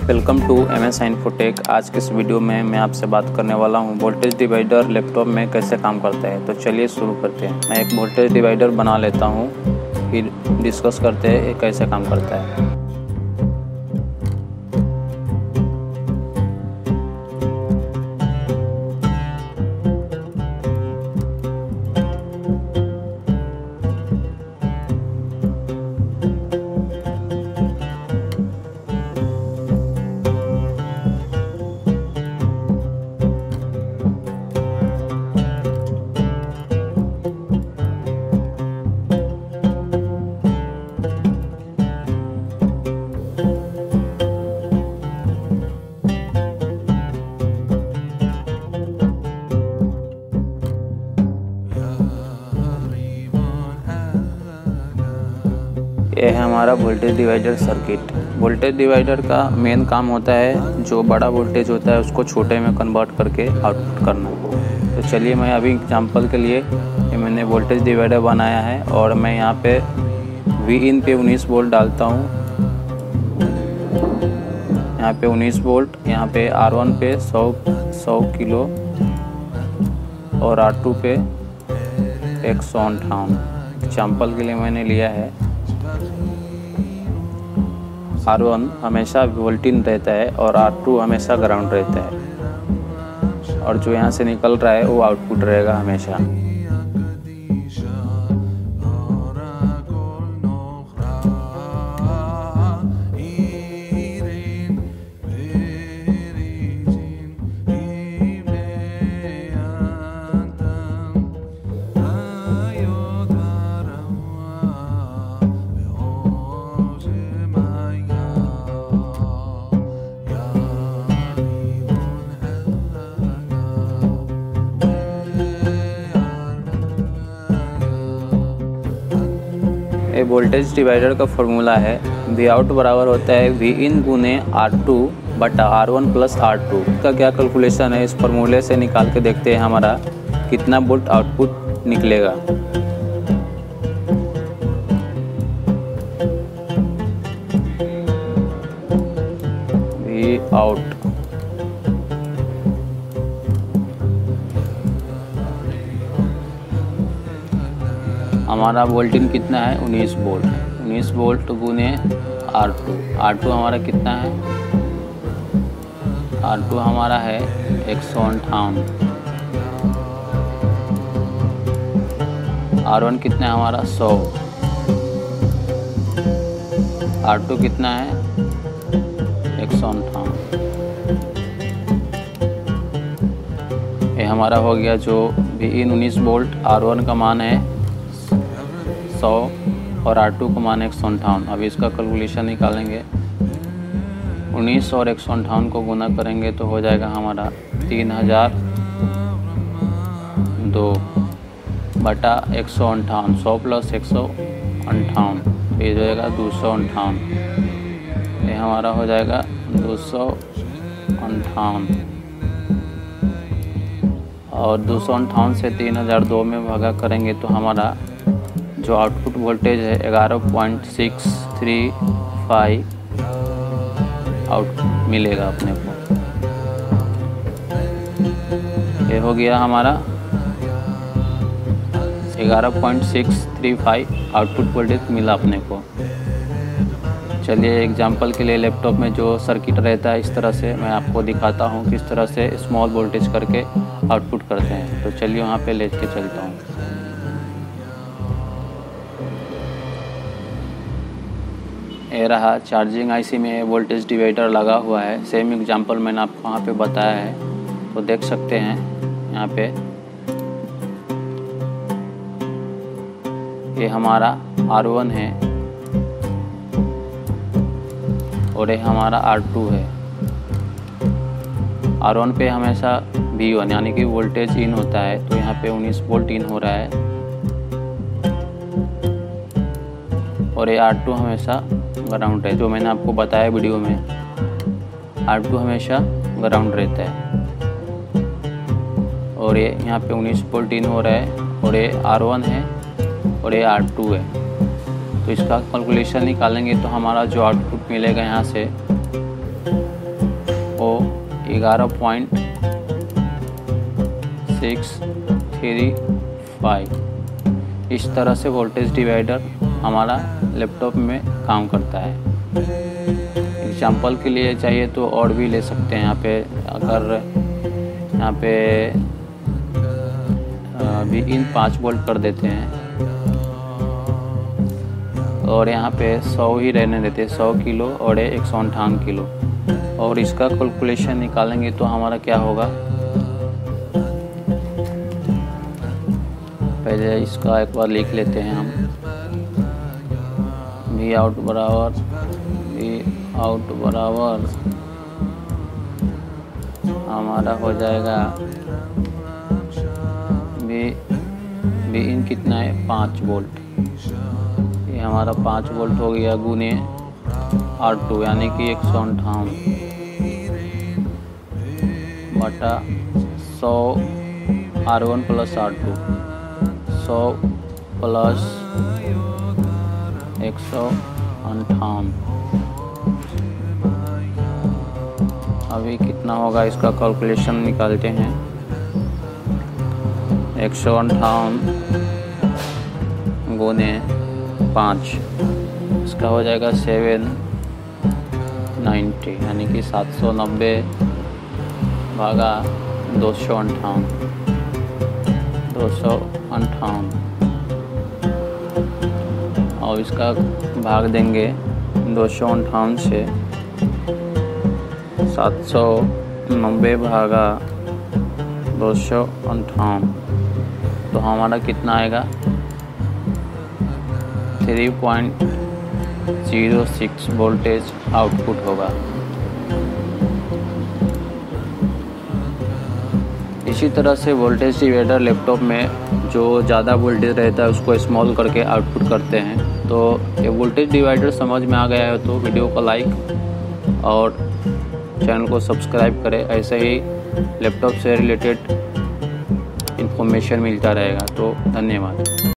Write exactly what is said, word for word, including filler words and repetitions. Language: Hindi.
Welcome to M S Infotech. आज के इस वीडियो में मैं आपसे बात करने वाला हूं वोल्टेज डिवाइडर लैपटॉप में कैसे काम करता है। तो चलिए शुरू करते हैं। मैं एक वोल्टेज डिवाइडर बना लेता हूं, फिर डिस्कस करते हैं ये कैसे काम करता है। ये है हमारा voltage divider circuit. Voltage divider का मेन काम होता है जो बड़ा वोल्टेज होता है उसको छोटे में कन्वर्ट करके आउटपुट करना। तो चलिए मैं अभी एग्जांपल के लिए ये मैंने वोल्टेज डिवाइडर बनाया है और मैं यहाँ पे वी इन पे उन्नीस वोल्ट डालता हूँ। यहाँ पे उन्नीस वोल्ट, यहाँ पे आर वन पे सौ सौ किलो और आर टू पे एक सौ अंठावन। एग्जाम्पल के लिए मैंने लिया है। आर वन हमेशा वोल्टेज रहता है और आर टू हमेशा ग्राउंड रहता है और जो यहाँ से निकल रहा है वो आउटपुट रहेगा हमेशा। ये वोल्टेज डिवाइडर का फॉर्मूला है। वी आउट बराबर होता है वी इन गुने आर टू बटा R one plus R two. इसका क्या कैलकुलेशन है, इस फार्मूले से निकाल के देखते हैं हमारा कितना वोल्ट आउटपुट निकलेगा। वी आउट हमारा वोल्टेज कितना है, उन्नीस वोल्ट। उन्नीस वोल्ट गुने आर टू। आर टू हमारा कितना है, आर टू हमारा है एक सौ अंठावन। आर वन कितना है हमारा, सौ। आर टू कितना है, एक सौ अंठावन। ये हमारा हो गया जो वी इन उन्नीस वोल्ट, आर वन का मान है सौ और आर टू का मान एक सौ अंठावन। अभी इसका कैलकुलेशन निकालेंगे। उन्नीस और एक सौ अंठावन को गुना करेंगे तो हो जाएगा हमारा तीन हज़ार दो बटा एक सौ अंठावन। सौ प्लस एक सौ अंठावन तो ये हो जाएगा दो सौ अंठावन। ये हमारा हो जाएगा दो सौ अंठावन और दो सौ अंठावन से तीन हज़ार दो में भागा करेंगे तो हमारा जो आउटपुट वोल्टेज है ग्यारह point six three five out मिलेगा अपने को। ये हो गया हमारा ग्यारह point six three five output voltage मिला अपने को। चलिए एग्जांपल के लिए लैपटॉप में जो सर्किट रहता है इस तरह से मैं आपको दिखाता हूँ किस तरह से स्मॉल वोल्टेज करके आउटपुट करते हैं। तो चलिए वहाँ पे ले के चलता हूँ। ये रहा चार्जिंग आईसी में वोल्टेज डिवाइडर लगा हुआ है। सेम एग्जांपल मैंने आपको वहाँ पे बताया है तो देख सकते हैं। यहाँ पे ये हमारा आर वन है और ये हमारा आर टू है। आर वन पे हमेशा वी वन यानी कि वोल्टेज इन होता है तो यहाँ पे उन्नीस वोल्ट इन हो रहा है और ये आर टू हमेशा ग्राउंड है। जो मैंने आपको बताया वीडियो में आर टू हमेशा ग्राउंड रहता है और ये यहाँ पे उन्नीस वोल्ट इन हो रहा है और ये आर वन है और ये आर टू है। तो इसका कैलकुलेशन निकालेंगे तो हमारा जो आउटपुट मिलेगा यहाँ से ग्यारह पॉइंट सिक्स थ्री फाइव। इस तरह से वोल्टेज डिवाइडर हमारा लैपटॉप में काम करता है। एग्जाम्पल के लिए चाहिए तो और भी ले सकते हैं। यहाँ पे अगर यहाँ पे अभी इन पाँच वोल्ट कर देते हैं और यहाँ पे सौ ही रहने देते हैं, सौ किलो और एक सौ अंठावन किलो। और इसका कैलकुलेशन निकालेंगे तो हमारा क्या होगा, पहले इसका एक बार लिख लेते हैं हम। वी आउट बराबर वी आउट बराबर हमारा हो जाएगा वी वी इन कितना है, पाँच वोल्ट। ये हमारा पाँच वोल्ट हो गया गुने आर टू यानी कि एक सौ अंठावन बटा सौ R one plus R two, सौ प्लस एक सौ अंठावन। अभी कितना होगा इसका कैलकुलेशन निकालते हैं। एक सौ अंठावन गुने पाँच, इसका हो जाएगा सेवन नाइन्टी यानी कि सात सौ नब्बे भागा दो सौ अंठावन, दो सौ अंठावन। और इसका भाग देंगे दो सौ अंठावन से, सात सौ नब्बे भागा दो सौ अंठावन, तो हमारा कितना आएगा, three point zero six voltage output होगा। इसी तरह से वोल्टेज डिवाइडर लैपटॉप में जो ज़्यादा वोल्टेज रहता है उसको स्मॉल करके आउटपुट करते हैं। तो ये वोल्टेज डिवाइडर समझ में आ गया है तो वीडियो को लाइक और चैनल को सब्सक्राइब करें। ऐसे ही लैपटॉप से रिलेटेड इन्फॉर्मेशन मिलता रहेगा। तो धन्यवाद।